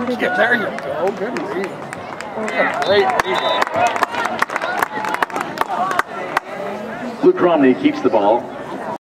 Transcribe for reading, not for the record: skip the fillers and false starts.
Yeah, there you go. Good read. Great read. Luke Romney keeps the ball.